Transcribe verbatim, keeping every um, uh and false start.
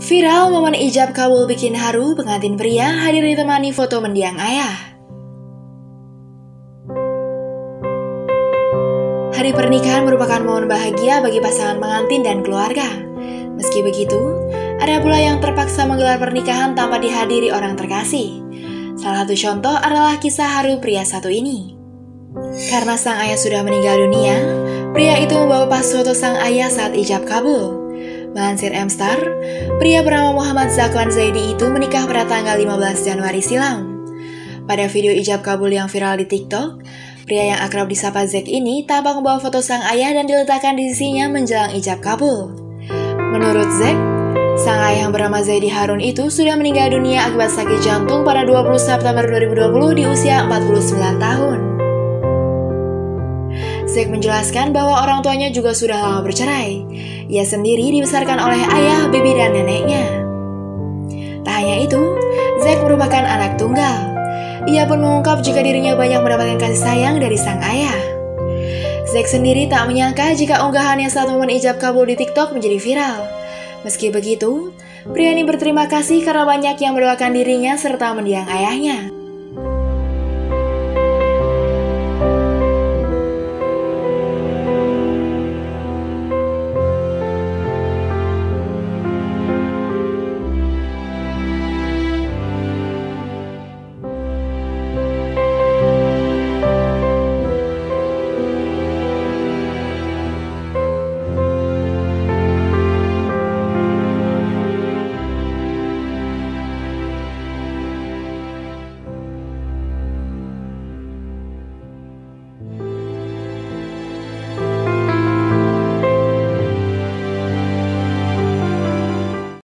Viral momen ijab kabul bikin haru, pengantin pria hadir ditemani foto mendiang ayah. Hari pernikahan merupakan momen bahagia bagi pasangan pengantin dan keluarga. Meski begitu, ada pula yang terpaksa menggelar pernikahan tanpa dihadiri orang terkasih. Salah satu contoh adalah kisah haru pria satu ini. Karena sang ayah sudah meninggal dunia, pria itu membawa pas foto sang ayah saat ijab kabul. Melansir M-Star, pria bernama Muhammad Zakwan Zaidi itu menikah pada tanggal lima belas Januari silam. Pada video ijab kabul yang viral di TikTok, pria yang akrab disapa Zek ini tampak membawa foto sang ayah dan diletakkan di sisinya menjelang ijab kabul. Menurut Zek, sang ayah yang bernama Zaidi Harun itu sudah meninggal dunia akibat sakit jantung pada dua puluh September dua ribu dua puluh di usia empat puluh sembilan tahun. Zek menjelaskan bahwa orang tuanya juga sudah lama bercerai. Ia sendiri dibesarkan oleh ayah, bibi, dan neneknya. Tak hanya itu, Zek merupakan anak tunggal. Ia pun mengungkap jika dirinya banyak mendapatkan kasih sayang dari sang ayah. Zek sendiri tak menyangka jika unggahannya saat momen ijab kabul di TikTok menjadi viral. Meski begitu, pria ini berterima kasih karena banyak yang mendoakan dirinya serta mendiang ayahnya.